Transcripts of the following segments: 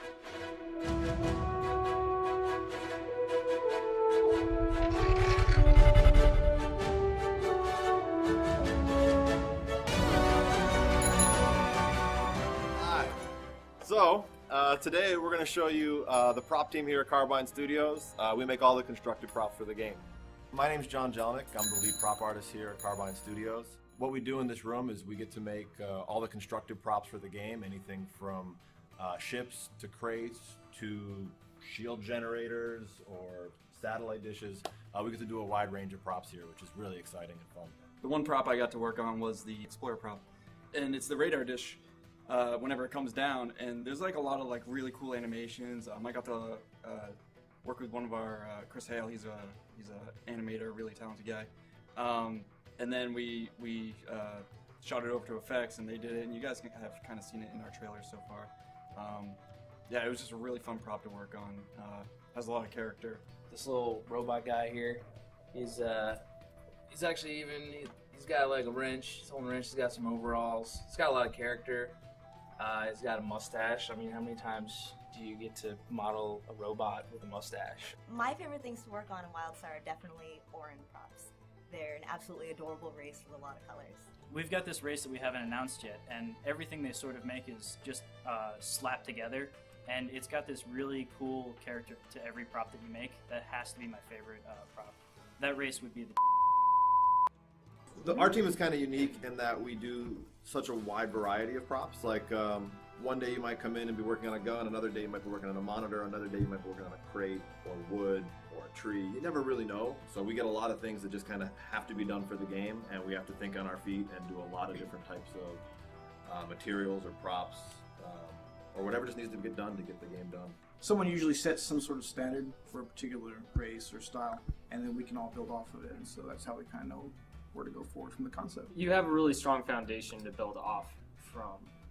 So, today we're going to show you the prop team here at Carbine Studios. We make all the constructed props for the game. My name's John Jelinek. I'm the lead prop artist here at Carbine Studios. What we do in this room is we get to make all the constructed props for the game, anything from ships to crates to shield generators or satellite dishes. We get to do a wide range of props here, which is really exciting and fun. The one prop I got to work on was the Explorer prop, and it's the radar dish. Whenever it comes down, and there's like a lot of like really cool animations. I got to work with one of our Chris Hale. He's a animator, really talented guy. And then we shot it over to effects, and they did it. And you guys have kind of seen it in our trailer so far. Yeah, it was just a really fun prop to work on. Has a lot of character. This little robot guy here, he's actually he's got like a wrench. He's holding a wrench. He's got some overalls. He's got a lot of character. He's got a mustache. I mean, how many times do you get to model a robot with a mustache? My favorite things to work on in WildStar are definitely Orin props. They're an absolutely adorable race with a lot of colors. We've got this race that we haven't announced yet, and everything they sort of make is just slapped together, and it's got this really cool character to every prop that you make. That has to be my favorite prop. That race would be Our team is kind of unique in that we do such a wide variety of props. Like one day you might come in and be working on a gun, another day you might be working on a monitor, another day you might be working on a crate or wood or a tree. You never really know. So we get a lot of things that just kind of have to be done for the game, and we have to think on our feet and do a lot of different types of materials or props or whatever just needs to get done to get the game done. Someone usually sets some sort of standard for a particular race or style, and then we can all build off of it. And so that's how we kind of know where to go forward from the concept. You have a really strong foundation to build off from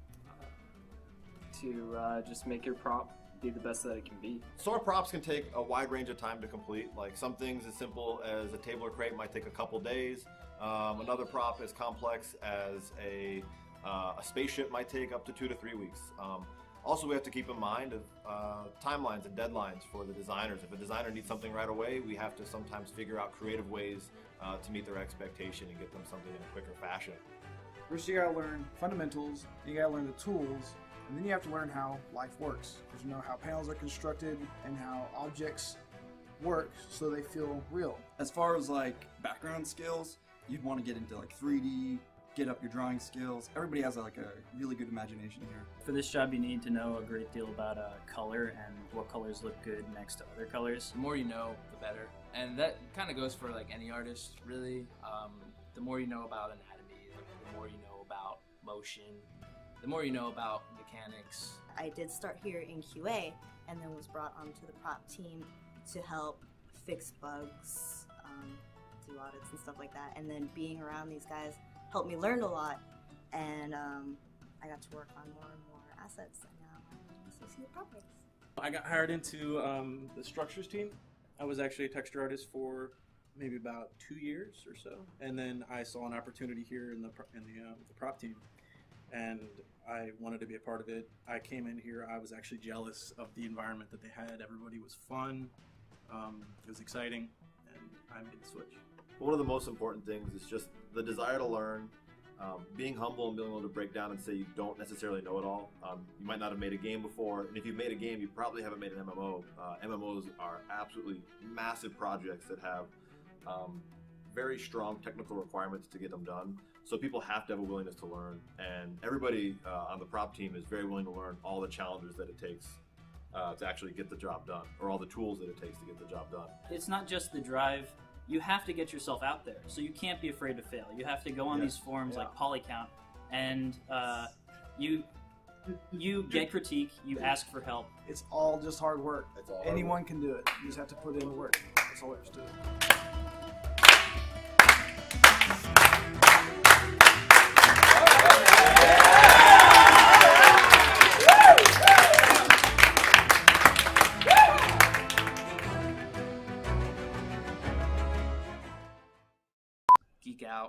to just make your prop be the best that it can be. So our props can take a wide range of time to complete. Like some things as simple as a table or crate might take a couple days. Another prop as complex as a spaceship might take up to 2 to 3 weeks. Also, we have to keep in mind of timelines and deadlines for the designers. If a designer needs something right away, we have to sometimes figure out creative ways to meet their expectation and get them something in a quicker fashion. First, you gotta learn fundamentals, you gotta learn the tools, and then you have to learn how life works. Because you know how panels are constructed and how objects work so they feel real. As far as like background skills, you'd want to get into like 3D, get up your drawing skills. Everybody has like a really good imagination here. For this job, you need to know a great deal about color and what colors look good next to other colors. The more you know, the better. And that kind of goes for like any artist, really. The more you know about anatomy, the more you know about motion, the more you know about mechanics. I did start here in QA and then was brought onto the prop team to help fix bugs, do audits and stuff like that. And then being around these guys helped me learn a lot, and I got to work on more and more assets, and now I'm an associate prop artist. I got hired into the structures team. I was actually a texture artist for maybe about 2 years or so, and then I saw an opportunity here in the prop team, and I wanted to be a part of it. I came in here, I was actually jealous of the environment that they had. Everybody was fun, it was exciting, and I made the switch. One of the most important things is just the desire to learn, being humble and being able to break down and say you don't necessarily know it all. You might not have made a game before, and if you've made a game, you probably haven't made an MMO. MMOs are absolutely massive projects that have very strong technical requirements to get them done. So people have to have a willingness to learn, and everybody on the prop team is very willing to learn all the challenges that it takes to actually get the job done, or all the tools that it takes to get the job done. It's not just the drive. You have to get yourself out there, so you can't be afraid to fail. You have to go on these forums like Polycount, and you get critique, you ask for help. It's all just hard work. Anyone can do it. You just have to put in the work. That's all there is to it. Geek out.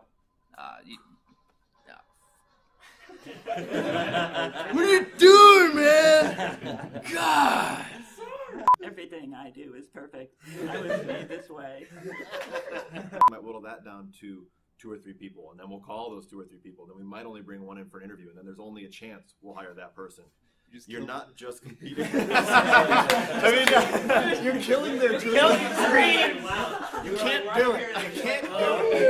What are you doing, man? God! Everything I do is perfect. I was made this way. Might whittle that down to 2 or 3 people, and then we'll call those 2 or 3 people. Then we might only bring one in for an interview, and then there's only a chance we'll hire that person. You're not just competing. I mean, you're killing their dream. Killing dream. You can't do it. You can't do it.